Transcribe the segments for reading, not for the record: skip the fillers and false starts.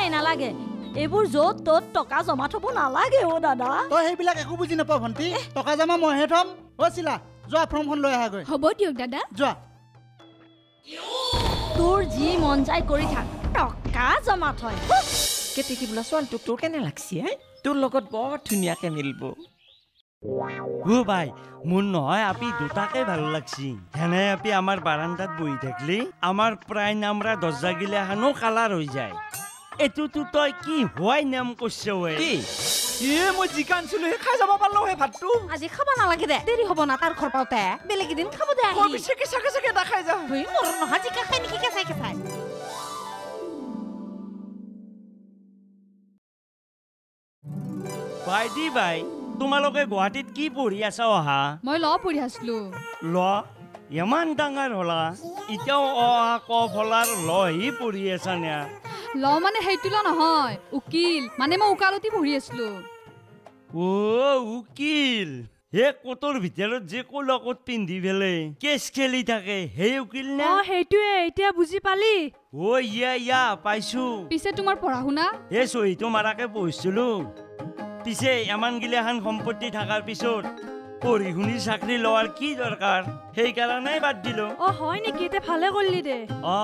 নালাগে এইবোৰ য'ত ত'ত টকা জমা থব নালাগে অ দাদা তই সেইবিলাক একো বুজি নাপাও ভন্টি টকা জমা মইহে থম হৈছিলা যোৱা ফৰ্মখন লৈ আহাগৈ হ'ব দিয়ক দাদা যোৱা তোৰ যি মন যায় কৰি থাক টকা জমা থয় কেতেকি বোলা ছোৱালীটোক তোৰ কেনে লাগছি তোৰ লগত বৰ ধুনীয়াকে মিলিব ও ভাই মোৰ নহয় আপি দুটাকে ভাল লাগছি হেনে আপি আমাৰ বাৰান্দাত বহি থাকলি আমাৰ প্ৰায় নামৰা দৰ্জা গিলাখানো কালাৰ হৈ যায় এটোতো তই কি হোৱাই নাম কৈছে কি মই জিকানছিলো খাই যাব পাৰলো হে ভাতটো আজি খাব নালাগে দে দেৰি হ'ব না তাৰ ঘৰ পাওঁতে বেলেগ এদিন খাব দে আহি বিশেষকে চাকে চাকে দেখাই যা মোৰ নহয় জিকা খাই নেকি কেঁচাই কেঁচাই ভাইটি ভাই তোমালোকে গুৱাহাটীত কি পঢ়ি আছা অহা মই ল পঢ়ি আছিলো ল ইমান ডাঙৰ হলা এতিয়াও অহা ক ফলাৰ লহি পঢ়ি আছা নে ল মানে সেইটো ল নহয় উকিল মানে মই উকালতি পঢ়ি আছিলো ও উকিল হে কোটৰ ভিতৰত যে কলকত পিন্ধি পেলাই কেছ খেলি থাকে সেই উকিল নে সেইটোৱে এতিয়া বুজি পালি ও ইয়া পাইছো পিছে তোমাৰ পঢ়া শুনা হে চহীটো মাৰাকে পঢ়িছিলো পিছে এমান গিলাখান সম্পত্তি থাকাৰ পিছত পঢ়ি শুনি চাকৰি লোৱাৰ কি দৰকাৰ সেইকাৰণে বাদ দিলো হয় নেকি এতিয়া ভালে কৰিলি দে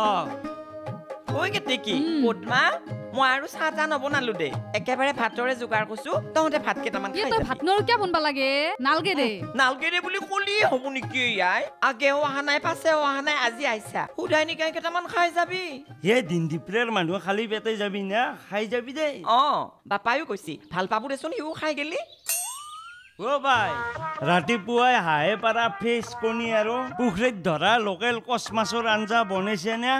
ঐ কেতেকি পদ্মা মই আৰু চাহ তাহ নবনালো দে একেবাৰে ভাতৰে যোগাৰ কৰিছো তহঁতে ভাত কেইটামান খাই তই ভাত নৰকিয়া বনবা লাগে নালগে দে বুলি কলি হ'ব নেকি ইয়াই আগেও অহা নাই পাছেও অহা নাই আজি আহিছা সুধাই নিকাই কেইটামান খাই যাবি হে দিন দীপ্ৰেৰ মানুহ খালি পেটে যাবি না খাই যাবি দে বাপায়ো কৈছি ভাল পাব দেচোন সিও খাই গেলি ও ভাই ৰাতিপুৱাই হাঁহে পাৰা ফিছ কণী আৰু পুখুৰীত ধৰা লোকেল কচ মাছৰ আঞ্জা বনাইছে নে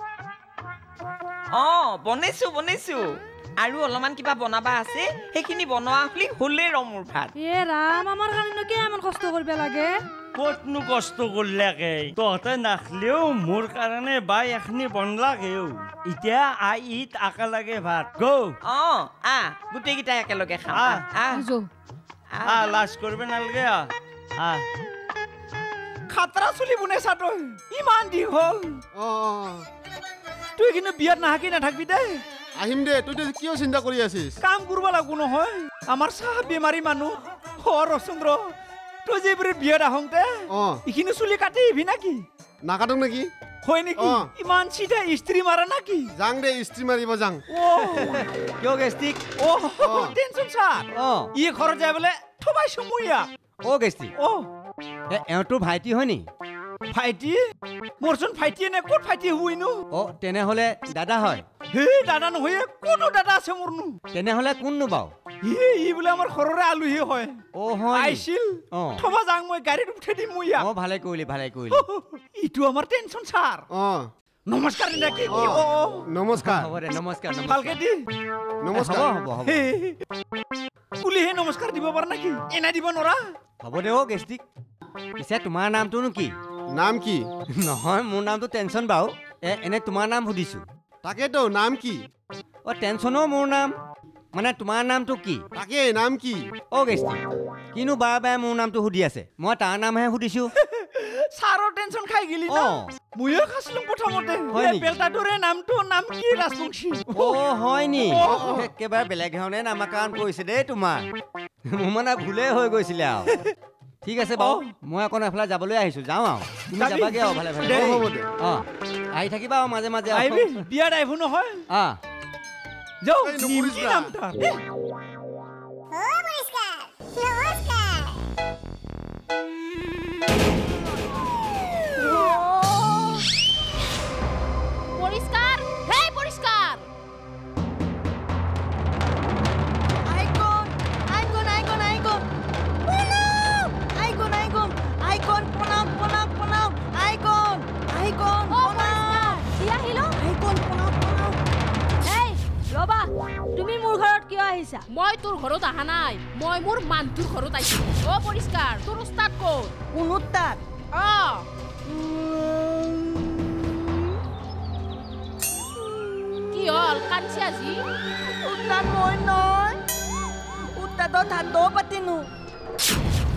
বনাইছো আৰু অলপমান কিবা বনাবা আছে সেইখিনি বনোৱা হলে মোৰ ভাত ৰাম আমাৰ কাৰণে কি ইমান কষ্ট কৰিব লাগে কতনো কষ্ট কৰিলাকে তহঁতে নাখলেও মোৰ কাৰণে বাই এখনি বনলাগেও এতিয়া ঈদ আকা লাগে ভাত গো গোটেইকেইটাই একেলগে খাওঁ লাজ কৰিব নালাগে খাতৰা চুলি বনাইছা তই ইমান দীঘল তুই কিন্তু বিয়াত নাহাকি নাথাকবি দে আহিম দে তুই কিয় চিন্তা কৰি আছিস কাম কৰিব লাগব নহয় আমাৰ চাহ বেমাৰী মানুহ ৰচন্দ্ৰ তই যে বিয়াত আহোঁতে এইখিনি চুলি কাটি আহিবি নাকি নাকাটো নেকি হয় নেকি ইমান চিধা ইস্ত্ৰি মাৰা নাকি যাং দে ইস্ত্ৰি মাৰিব যাং কিয় গেষ্টিক টেনচন ছাৰ ই ঘৰত যায় বোলে থবাইছো মই গেষ্টিক এওঁতো ভাইটি হয় নি ভাইটি মোৰচোন ভাইটিয়ে নে ক'ত ভাইটি হুইনো তেনেহ'লে দাদা হয় দাদা নহয় কোনো দাদা আছে মোৰনো তেনেহ'লে কোননো বাও ই বোলে আমাৰ ঘৰৰে আলহী হয় আহিছিল থবা যাং মই গাড়ীত উঠাই দিম মই ভালে কৰিলি ইটো আমাৰ টেনচন ছাৰ নমস্কাৰ নাকি নমস্কাৰ হ'ব দে নমস্কাৰ ভালকে দি নমস্কাৰ হ'ব কুলিহে নমস্কাৰ দিব পাৰ নাকি এনে দিব নৰা হ'ব দে গেষ্টিক পিছে তোমাৰ নামটোনো কি নাম কি নহয় মোৰ নামটো টেনচন বাৰু এনে তোমাৰ নাম সুধিছো তাকেতো নাম কি টেনচনো মোৰ নাম মানে তোমাৰ নামটো কি তাকে নাম কি গেষ্টিক কিনো বাৰে মোৰ নামটো সুধি আছে মই তাৰ নামহে সুধিছো ছাৰৰ টেনচন খাই গেলি না মইও খাছিলো প্ৰথমতে বেলটাটোৰে নাম কি ৰাজবংশী হয় নি একেবাৰে বেলেগ ধৰণে নামাকৰণ কৰিছে দেই তোমাৰ মোৰ মানে ভুলে হৈ গৈছিলে আৰু ঠিক আছে বাৰু মই অকণ এফালে যাবলৈ আহিছো যাওঁ আৰু তুমি যাবাগে আৰু ভালে ভালে আহি থাকিবা আৰু মাজে মাজে বিয়াত আহিব নহয় যাও নিমকি নাম তাৰ তুমি মোৰ ঘৰত কিয় আহিছা মই তোৰ ঘৰত আহা নাই মই মোৰ মানটোৰ ঘৰত আহিছো পৰিষ্কাৰ তোৰ উস্তাদ ক'ত কোন উস্তাদ কি হল কানছি আজি উস্তাদ মই নয় উস্তাদৰ ধান্দও পাতিনো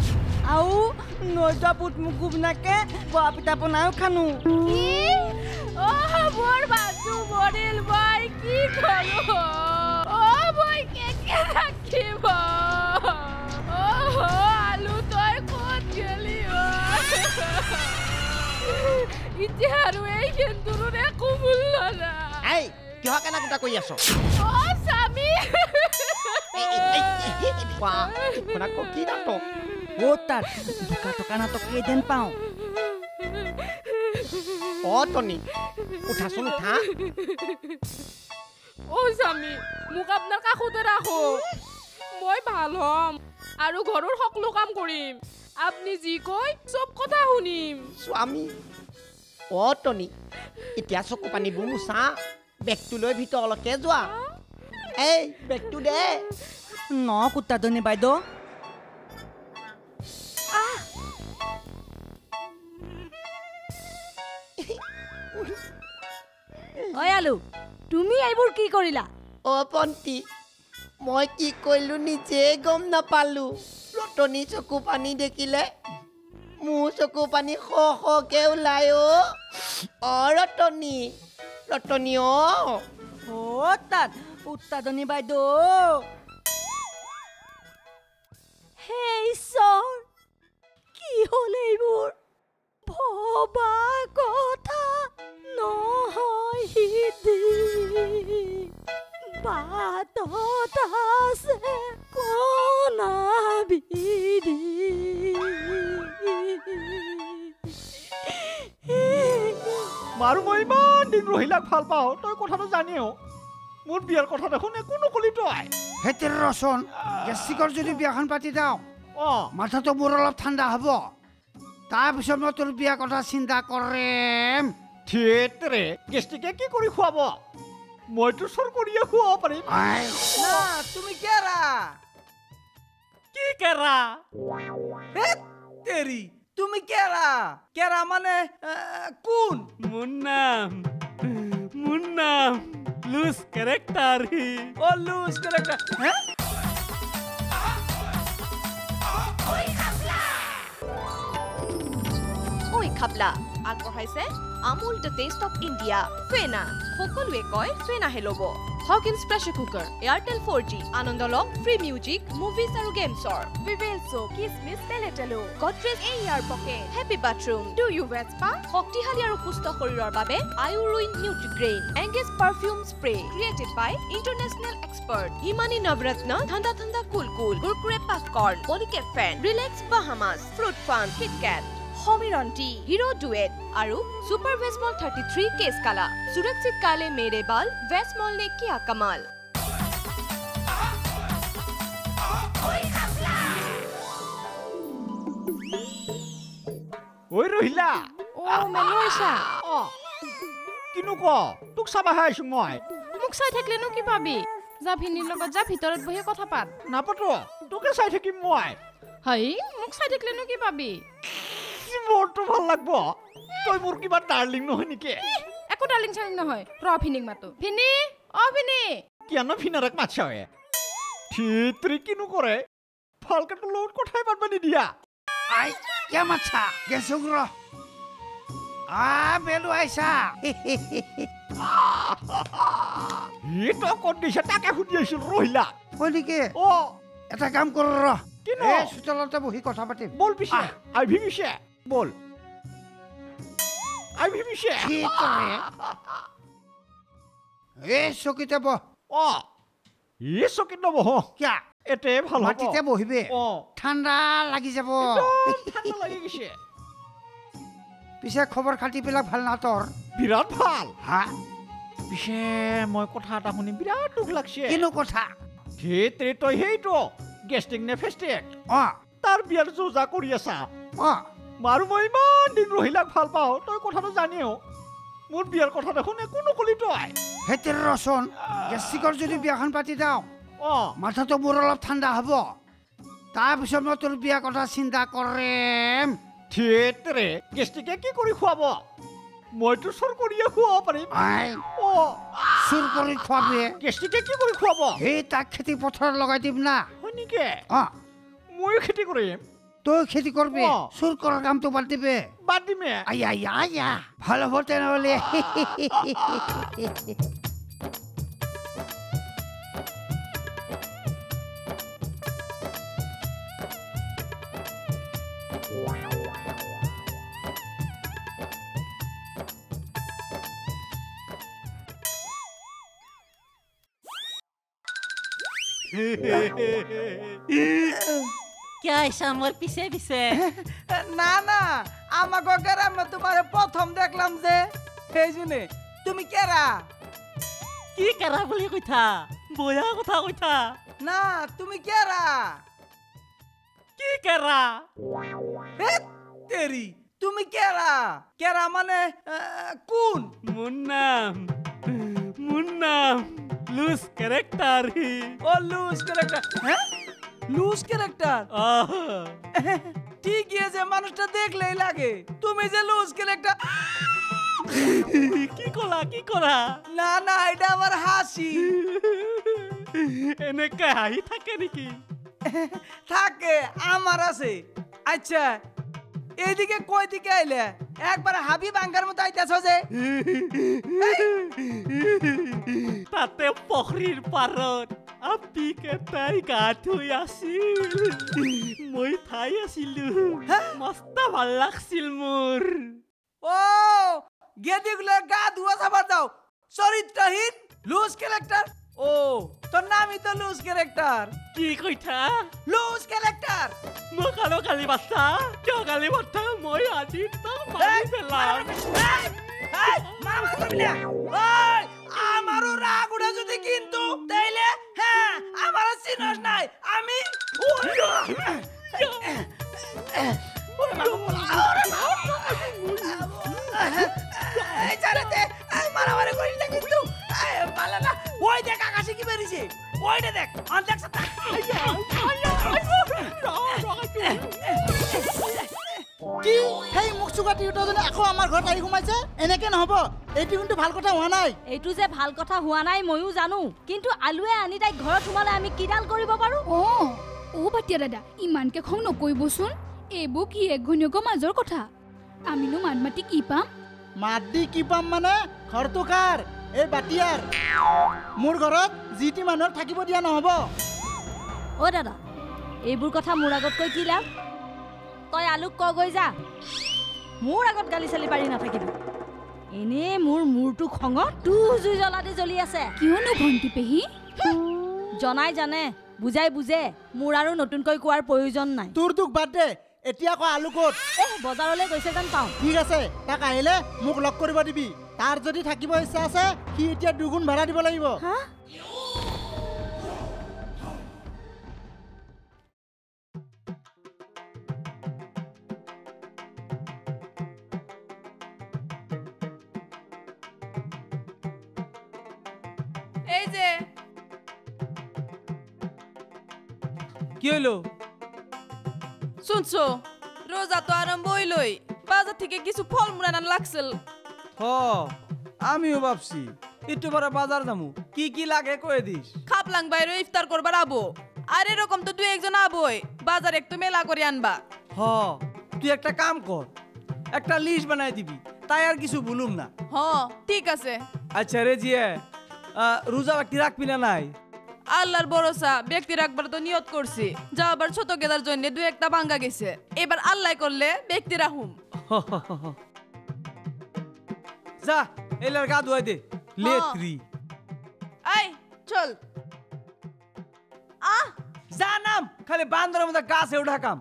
আৰু নয়টা পুত মুখ গুবনাকে বোৱা পিঠা বনায়ো খানো মোৰ বাজু মৰিল মই কি কৰো মই কেকে ৰাখিব আলু তই ক'ত গেলি এতিয়া আৰু এই সেন্দুৰৰ একো মূল্য নাই এই কিয় কেনে কথা কৈ আছ স্বামী কি নাটক তাত 2 টকা নাটক কেইদিন পাওঁ টনি উঠাচোন উঠা স্বামী মোক আপোনাৰ কাষতে ৰাখক মই ভাল হ'ম আৰু ঘৰৰ সকলো কাম কৰিম আপুনি যি কয় চব কথা শুনিম স্বামী টনি এতিয়া চকু পানীবোৰ মুচা বেগটো লৈ ভিতৰলৈকে যোৱা এই বেগটো দে কুত্তাজনী বাইদেউ আলু তুমি এইবোৰ কি কৰিলা পন্তি মই কি কৰিলো নিজে গম নাপালো ৰতনী চকু পানী দেখিলে মোৰ চকু পানী খকে ওলাই ৰতনী ৰতনী তাত উত্তাদনী বাইদেউ হে ঈশ্বৰ কি হ'ল এইবোৰ ভবা কথা নহয় সিদ্ধি বাটত আছে কণা বিধি মাৰো মই ইমান দিন ৰহিলাক ভাল পাওঁ তই কথাটো জানিও মোৰ বিয়াৰ কথা দেখোন একো নকলি তই হেতেৰ ৰচন গেষ্টিকৰ যদি বিয়াখন পাতি যাওঁ মাথাটো মোৰ অলপ ঠাণ্ডা হ'ব তাৰপিছত মই তোৰ বিয়া কথা চিন্তা কৰিম থিয়েটাৰে গেষ্টিকে কি কৰি খুৱাব মইতো চৰ কৰিয়ে খুৱাব পাৰিম তুমি কেৰা কি কেৰা তেৰি তুমি কেৰা কেৰা মানে কোন মোৰ নাম লুজ কেৰেক্টাৰ লুজ কেৰেক্টাৰ খাপলা আগবঢ়াইছে Amul the taste of India ফেনা সকলোৱে কয় ফেনাহে ল'ব Hawkins pressure cooker Airtel 4G আনন্দ লওক ফ্ৰী মিউজিক মুভিজ আৰু গেমছৰ ভিভেল সোপ কিচমিচ পেলেটেলো Godrej air pocket happy bathroom do you Vespa শক্তিশালী আৰু সুস্থ শৰীৰৰ বাবে আয়ুৰুইন Nutrigrain engage perfume spray created by international expert Himani Navratna ঠাণ্ডা ঠাণ্ডা কুল কুৰকুৰে পপকৰ্ন পলিকেট ফেন relax Bahamas fruit fun KitKat সমিৰন্তি হিৰো ডুৱেট আৰু সুপাৰ ভেজমল 33 কেছ কালা সুৰক্ষিত কালে মেৰে বাল ভেজমল ने किया कमाल ওই রহিলা মেনুইছা কিনো ক তোক চাবাহে আইছো মই মোক চাই থাকলেনো কি পাবি যা ভিনিৰ লগত যা ভিতৰত বহি কথা পাত নাপাতো তোকে চাই থাকিম মই হাই মোক চাই থাকলেনো কি পাবি মোৰটো ভাল লাগব তই মোৰ কিবা ডাৰ্লিং নহয় নেকি একো ডাৰ্লিং চাৰ্লিং নহয় ৰ ভিনিক মাতো ভিনি ভিনি কিয়নো ভিনাৰক মাতছাৱে থিয়েটাৰে কিনো কৰে ভালকে তোৰ লগত কথাই পাতবা নিদিয়া আই কে মাছা গেছুগ্ৰ বেলু আইছা তো ক'ত দিছে তাকে সুধি আছিলো ৰহিলা হয় নেকি এটা কাম কৰ চোতালতে বহি কথা পাতিম বল পিছে আইভি পিছে বল আইভি পিছে চকীতে বহ চকীত নবহ কিয়া এতে ভাল মাটিতে বহিবে ঠাণ্ডা লাগি যাব ঠাণ্ডা লাগি গৈছে পিছে খবৰ খাতিবিলাক ভাল না তোৰ বিৰাট ভাল হা পিছে মই কথা এটা শুনি বিৰাট দুখ লাগছে কিনো কথা থিয়েটাৰে তই সেইটো গেষ্টিক নে ফেষ্টিক তাৰ বিয়াৰ যোজা কৰি আছা মাৰো মই ইমান দিন ৰহিলাক ভাল পাওঁ তই কথাটো জানিও মোৰ বিয়াৰ কথা দেখোন একো নকলি তই হেতেৰ ৰচন গেষ্টিকৰ যদি বিয়াখন পাতি যাওঁ মাথাটো মোৰ অলপ ঠাণ্ডা হ'ব তাৰপিছত মই তোৰ বিয়া কথা চিন্তা কৰিম থিয়েটাৰে গেষ্টিকে কি কৰি খুৱাব মইতো চুৰ কৰিয়ে খুৱাব পাৰিম চুৰ কৰি খুৱাবি গেষ্টিকে কি কৰি খুৱাব সেই তাক খেতি পথাৰত লগাই দিম না হয় নেকি ময়ো খেতি কৰিম তই খেতি করবি চুর করার কাম তো বাদ দিবে বাদ দিমে আয়া আয়া আয়া ভালো হবো তেনেহলে क्या ऐसा मोर पीछे पीछे না না আমাকে গ্রামে তোমার প্রথম দেখলাম যে সেই জন্য তুমি কেরা কি করা বলি কইথা বয়া কথা কইথা না তুমি কেরা কি করা তেরি তুমি কেরা কেরা মানে কোন মুন্নাম লুজ ক্যারেক্টার ও লুজ ক্যারেক্টার হ্যাঁ লুজ ক্যারেক্টার ঠিক আছে মানুষটা দেখলেই লাগে তুমি যে লুজ ক্যারেক্টার কি করা না না এটা আমার হাসি এনেকে হাই থাকে নাকি থাকে আমার আছে আচ্ছা এইদিকে কই দিকে আইলে একবার হাবি বাঙ্গার মতো আইতাছো যে তাতে পখরির পাৰত আপি কেটাই গা ধুই আছিল মই ঠাই আছিলো মস্ত ভাল লাগছিল মোৰ ও গেদিগুলো গা ধুয়া সাবার দাও চরিত্রহীন লুজ ক্যারেক্টার ও তোর নামই তো লুজ ক্যারেক্টার কি কইথা লুজ ক্যারেক্টার মই কালো কালি বাচ্চা কিয় কালি বাচ্চা মই আজি তাক মাৰি পেলাম মামা করবি না ওই আমারও রাগ উঠে যদি কিন্তু তাইলে হ্যাঁ আমার চিনস নাই আমি এই জানাতে মারামারি করিস না কিন্তু পালা না ওই দেখ আকাশে কি বেরিয়েছে ওইটা দেখ আর দেখছ কি সেই মুখ চুকা টিউটৰজনে আকৌ আমাৰ ঘৰত আহি সোমাইছে এনেকে নহব এইটো কিন্তু ভাল কথা হোৱা নাই এইটো যে ভাল কথা হোৱা নাই ময়ো জানো কিন্তু আলুৱে আনি তাইক ঘৰত সোমালে আমি কিডাল কৰিব পাৰো ও বাটিয়া দাদা ইমানকে খং নকৰিবচোন এইবোৰ কি এক ঘৈণীয়েকৰ মাজৰ কথা আমিনো মাত মাতি কি পাম মাত দি কি পাম মানে ঘৰটো কাৰ এই বাটিয়াৰ মোৰ ঘৰত জিটি মানুহক থাকিব দিয়া নহব অ দাদা এইবোৰ কথা মোৰ আগত কৈ কি লাভ তই আলুক ক গৈ যা মোৰ আগত গালি চালি পাৰি নাথাকিবি এনে মোৰ মূৰটো খঙত টু জুই জ্বলা দি জ্বলি আছে কিয়নো ভণ্টি পেহী জনাই জানে বুজাই বুজে মোৰ আৰু নতুনকৈ কোৱাৰ প্ৰয়োজন নাই তোৰ দুখ বাদ দে এতিয়া কো আলু ক'ত বজাৰলৈ গৈছে যেন পাওঁ ঠিক আছে তাক আহিলে মোক লগ কৰিব দিবি তাৰ যদি থাকিব ইচ্ছা আছে সি এতিয়া দুগুণ ভাড়া দিব লাগিব হা এই যে কি হলো শুনছো রোজা তো আরম্ভ হইলই বাজার থেকে কিছু ফল মূল আনার লাগছিল আমিও ভাবছি একটু বড় বাজার যামু কি কি লাগে কয়ে দিস খাপলাং বাইরে ইফতার করবার আবো আর এরকম তো দুই একজন আবই বাজার একটু মেলা করে আনবা তুই একটা কাম কর একটা লিস্ট বানাই দিবি তাই আর কিছু বলুম না ঠিক আছে আচ্ছা রে জিয়া রোজা ব্যক্তি রাখবি না নাই আল্লাহর ভরসা ব্যক্তি রাখবার তো নিয়ত করছি যাবার ছোট গেদার জন্য দুই একটা ভাঙ্গা গেছে এবার আল্লাহ করলে ব্যক্তি রাখুম যা এলার গা ধুয়াই দে লেত্রি আই চল যা নাম খালি বান্দরের মধ্যে গাছে উঠা কাম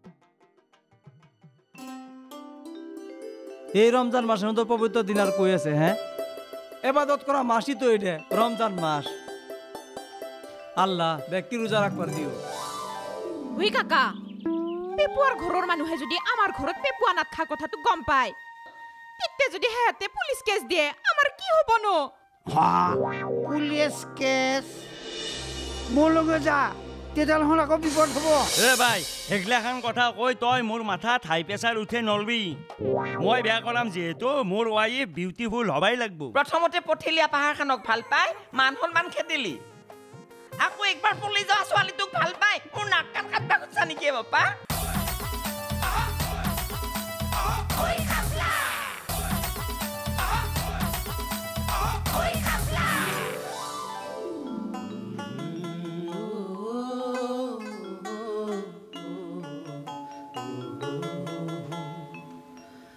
এই রমজান মাসের মতো পবিত্র দিন আর কই আছে হ্যাঁ এবাদত করা মাসই তো এটা রমজান মাস আল্লাহ ব্যক্তি রোজা রাখবার দিও উই কাকা পেপুয়ার ঘৰৰ মানুহে যদি আমাৰ ঘৰত পেপুয়া নাথা কথাটো গম পায় তেতিয়া যদি হেতে পুলিশ কেস দিয়ে আমাৰ কি হ'ব ন পুলিশ কেস মোৰ লগে যা তেতিয়াহ'লে আকৌ বিপদ হ'ব ভাই সেইগিলাখান কথা কৈ তই মোৰ মাথাত হাই প্ৰেছাৰ উঠে নলবি মই বেয়া কৰাম যিহেতু মোৰ ৱাইফ বিউটিফুল হবাই লাগব প্ৰথমতে পথেলীয়া পাহাৰখনক ভাল পাই মান সন্মান খেদিলি আকৌ একবাৰ পলি যোৱা ছোৱালীটোক ভাল পাই মোৰ নাক কান কাটবা খুজিছা নেকি বাপা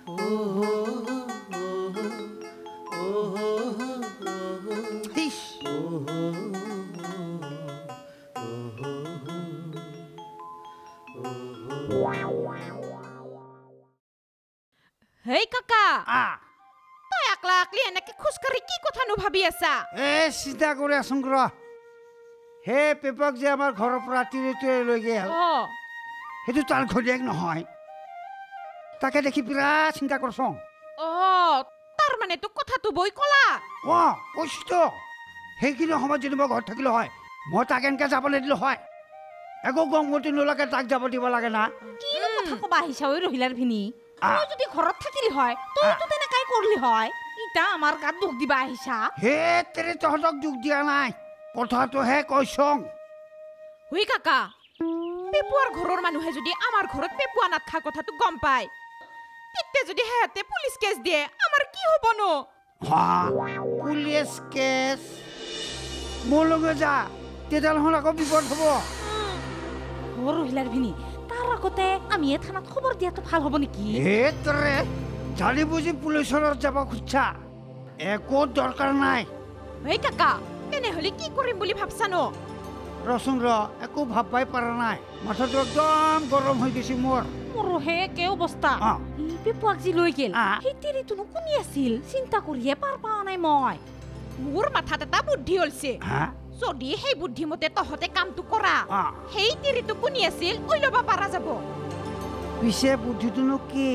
হেই কাকা তই আকলা আকলি এনেকে খোজকাঢ়ি কি কথানো ভাবি আছা চিন্তা কৰি আছোং ৰ হে পেপাক যে আমাৰ ঘৰৰ পৰা তিৰিটোৱে লৈ গেল সেইটো তাৰ ঘৰীয়েক নহয় তাকে দেখি বিৰাট চিন্তা কৰছোং তাৰ মানে তোক কথাটো বৈ কলা কৈছোতো সেইখিনি সময়ত যদি মই ঘৰত থাকিলো হয় মই তাক এনেকে যাব নিদিলো হয় একো গংগতি নোলাকে তাক যাব দিব লাগে না কি কথা কবা আহিছা ঐ ৰহিলাৰ ভিনি তই যদি ঘৰত থাকিলি হয় তইতো তেনেকাই কৰলি হয় ইটা আমাৰ গাত দুখ দিবা আহিছা হে তেৰে তহঁতক দুখ দিয়া নাই কথাটোহে কৈছোং হুই কাকা পেপুৱাৰ ঘৰৰ মানুহে যদি আমাৰ ঘৰত পেপুৱা নাথকা কথাটো গম পায় তেতিয়া যদি হেতে পুলিচ কেছ দিয়ে আমাৰ কি হ'ব নো পুলিচ কেছ মোৰ লগে যা তেতিয়াহ'লে আকৌ বিপদ হ'ব ৰহিলাৰ ভিনি তাৰ আগতে আমি থানাত খবৰ দিয়াটো ভাল হ'ব নেকি তৰে জানি বুজি পুলিচৰ যাব খুজছা একো দৰকাৰ নাই ঐ কাকা তেনেহ'লে কি কৰিম বুলি ভাবছা নো ৰচোন একো ভাববাই পৰা নাই মাথাটো একদম গৰম হৈ গৈছে মোৰো হে একে অৱস্থা পেপুৱাক যি লৈ গেল সেই তিৰিটোনো কোনি আছিল চিন্তা কৰিয়ে পাৰ পোৱা নাই মই মোৰ মাথাত এটা বুদ্ধি ওলছে যদি সেই বুদ্ধিমতে তহঁতে কামটো কৰা সেই তিৰিটো কোনি আছিল কৈ ল'ব পাৰা যাব পিছে বুদ্ধিটোনো কি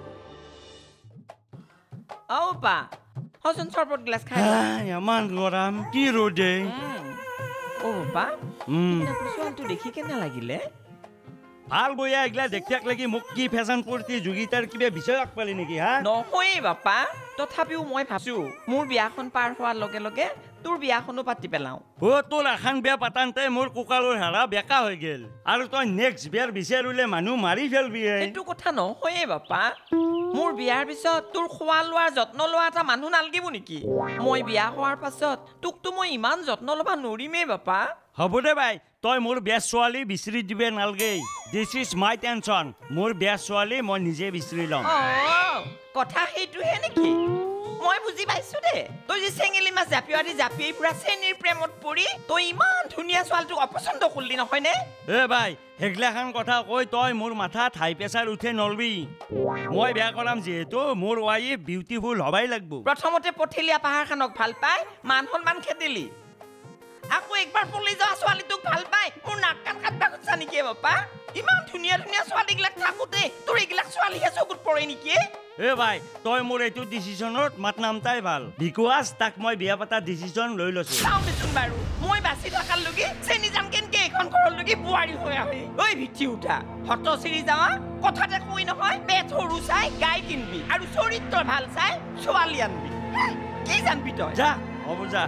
পা হচোন চৰবত গ্লাছ খাই ইমান গৰম কি ৰ'দে পা ছোৱালীটো দেখি কেনে লাগিলে ভাল বয়া এগলা দেখাক লাগি মোক কি ফেশ্বন প্ৰতিযোগিতাৰ কিবা বিষয় আগপালি নেকি নহয় বাপা তথাপিও মই ভাবছো মোৰ বিয়াখন পাৰ হোৱাৰ লগে লগে তোৰ বিয়াখনো পাতি পেলাওঁ তোৰ এখন বিয়া পাতানতে মোৰ কুকালৰ হাৰা বেকা হৈ গেল আৰু তই নেক্সট বিয়াৰ বিচাৰিলে মানুহ মাৰি ফেলবি এইটো কথা নহয় বাপা মোৰ বিয়াৰ পিছত তোৰ খোৱা লোৱাৰ যত্ন লোৱা এটা মানুহ নালাগিব নেকি মই বিয়া হোৱাৰ পাছত তোকতো মই ইমান যত্ন ল'ব নোৱাৰিমেই বাপা হ'ব দে বাই তই মোৰ বিয়া ছোৱালী বিচাৰি দিবে নালগে দিছ ইজ মাই টেনচন মোৰ বিয়া ছোৱালী মই নিজে বিচাৰি ল'ম কথা সেইটোহে নেকি মই বুজি পাইছো দে তই যে চেঙেলি মাছ জাপিয়াই পুৰা চেনীৰ প্ৰেমত পৰি তই ইমান ধুনীয়া ছোৱালীটোক অপচন্দ কৰিলি নহয়নে বাই সেইগিলাখান কথা কৈ তই মোৰ মাথাত হাই প্ৰেছাৰ উঠে নলবি মই বিয়া কৰাম যিহেতু মোৰ ৱাইফ বিউটিফুল হবাই লাগব প্ৰথমতে পথেলীয়া পাহাৰখনক ভাল পাই মান সন্মান খেদিলি আকৌ একবাৰ পলি যোৱা ছোৱালীটোক ভাল পাই মোৰ নাক কাণ কাটবা খুজছা নেকি বাপা ইমান ধুনীয়া ধুনীয়া ছোৱালীগিলাক থাকোতে তোৰ এইগিলাক ছোৱালীহে চকুত পৰে নেকি ভাই তই মোৰ এইটো ডিচিশ্যনত মাত নামতাই ভাল বিকজ তাক মই বিয়া পাতা ডিচিশ্যন লৈ লৈছো চাওঁ দেচোন বাৰু মই বাচি থকাৰ লগি চেনি যাম কেনকে এখন ঘৰৰ লগি বোৱাৰী হৈ আহে ঐ ভিঠি উঠা হত চিৰি যাৱা কথাতে কৈ নহয় পেট সৰু চাই গাই কিনবি আৰু চৰিত্ৰ ভাল চাই ছোৱালী আনবি কি জানবি তই যা হ'ব যা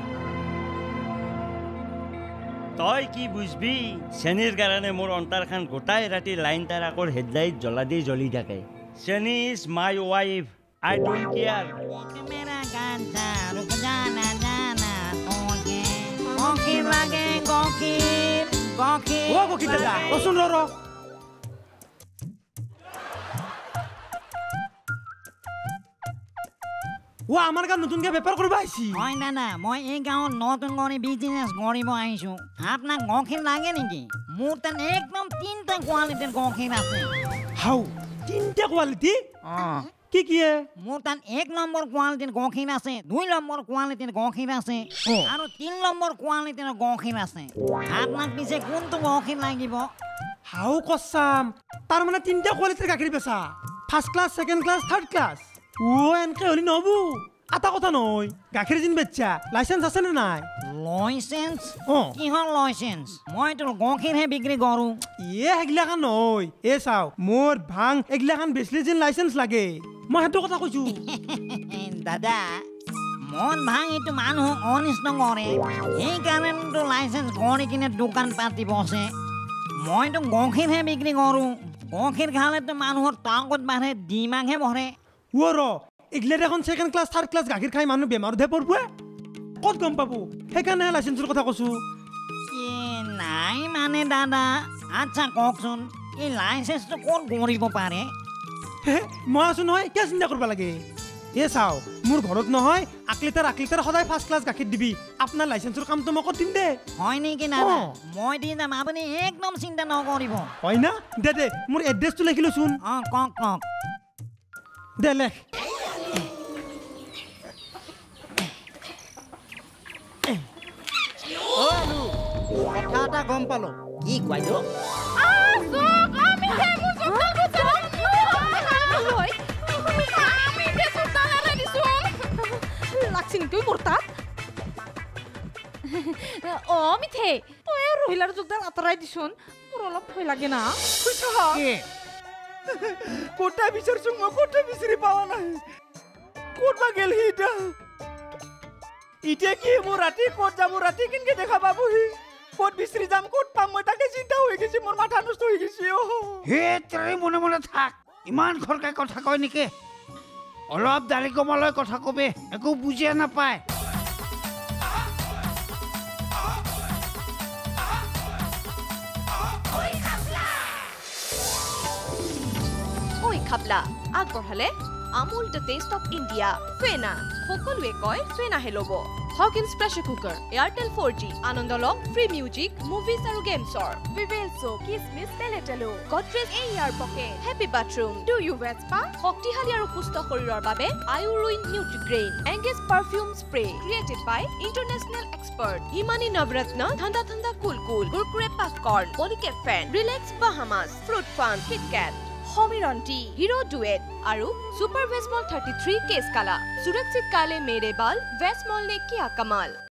তই কি বুঝবি চেনিৰ কাৰণে মোৰ অন্তাৰখান গোটাই ৰাতি লাইন তাৰাকৰ হেডলাইট জ্বলা দি জ্বলি থাকে চেনি is my wife I don't care আমাৰ গাঁৱত নতুনকে বেপাৰ কৰিব আহিছি হয় দাদা মই এই গাঁৱত নতুন কৰি বিজনেছ কৰিব আহিছো আপোনাক গাখীৰ লাগে নেকি মোৰ তাত একদম 3টা কোৱালিটিৰ গাখীৰ আছে হাউ 3টা কোৱালিটি কি কি মোৰ তাত 1 নম্বৰ কোৱালিটিৰ গাখীৰ আছে 2 নম্বৰ কোৱালিটিৰ গাখীৰ আছে আৰু 3 নম্বৰ কোৱালিটিৰ গাখীৰ আছে আপোনাক পিছে কোনটো গাখীৰ লাগিব হাউ কসাম তাৰ মানে 3টা কোৱালিটিৰ গাখীৰ বেচা first class second class third class এনকে হলি নহবো এটা কথা নহয় গাখীৰ জিন বেচা লাইসেন্স আছে নে নাই লাইসেন্স কিহৰ লাইসেন্স মই তোৰ গাখীৰহে বিক্ৰী কৰো হেগিলাখান নহয় চাও মোৰ ভাং এগিলাখান বেচলি জিন লাইসেন্স লাগে মই সেইটো কথা কৈছো দাদা মন ভাং এইটো মানুহ অনিষ্ট কৰে সেইকাৰণে তো লাইসেন্স কৰি কিনে দোকান পাতি বসে মই তো গাখীৰহে বিক্ৰী কৰো গাখীৰ খালেতো মানুহৰ তাকত বাঢ়ে দিমাগহে বঢ়ে এগিলা দেখোন সেকেন্ড ক্লাছ থাৰ্ড ক্লাছ গাখীৰ খাই মানুহ বেমাৰতহে পৰব ক'ত গম পাব সেইকাৰণে লাইসেন্সৰ কথা কৈছো নাই মানে দাদা আচ্ছা কওকচোন এই লাইসেন্সটো ক'ত কৰিব পাৰে মই আছো নহয় কিয় চিন্তা কৰিব লাগে এ চাও মোৰ ঘৰত নহয় আকলিটাৰ সদায় ফাৰ্ষ্ট ক্লাছ গাখীৰ দিবি আপোনাৰ লাইচেন্সৰ কামটো মই কৰি দিম দে হয় নেকি দাদা মই দি যাম আপুনি একদম চিন্তা নকৰিব হয় না দে মোৰ এড্ৰেছটো লিখিলোচোন কওক দে লেখ কথা এটা গম পালো কি বাইদেউ মিঠে তই ৰহিলাৰ যোগদান আঁতৰাই দিছোন মোৰ অলপ ভয় লাগে না কোটা বিচাৰছো মই কোটা বিচাৰি পাৱা নাই কোটা গেল ইটা কি মোৰ ৰাতি ক'ত যাব ৰাতি কেনকে দেখা পাবহি ক'ত বিচাৰি যাম ক'ত পাম মই তাকে চিন্তা হৈ গৈছে মোৰ মাথা নষ্ট হৈ গৈছে হে তই মনে মনে থাক ইমান খৰকে কথা কয় নেকি অলপ দালি কমালৈ কথা কবে একো বুজিয়া নাপায় খাপলা আগবঢ়ালে Amul the taste of India ফেনা সকলোৱে কয় ফেনাহে ল'ব Hawkins pressure cooker Airtel 4G আনন্দ লওক ফ্ৰী মিউজিক মুভিজ আৰু গেমছৰ ভিভেল সোপ কিচমিচ পেলেটেলো Godrej air pocket happy bathroom do you Vespa শক্তিশালী আৰু সুস্থ শৰীৰৰ বাবে আয়ুৰুইন Nutrigrain engage perfume spray created by international expert Himani Navratna ঠাণ্ডা কুল কুৰকুৰে পপকৰ্ন পলিকেট ফেন relax Bahamas fruit fun KitKat Homiron tea, Hero Duet, aru Super Vesmol 33 case kala. Surakshit kale mere bal, Vesmol ne kiya kamal.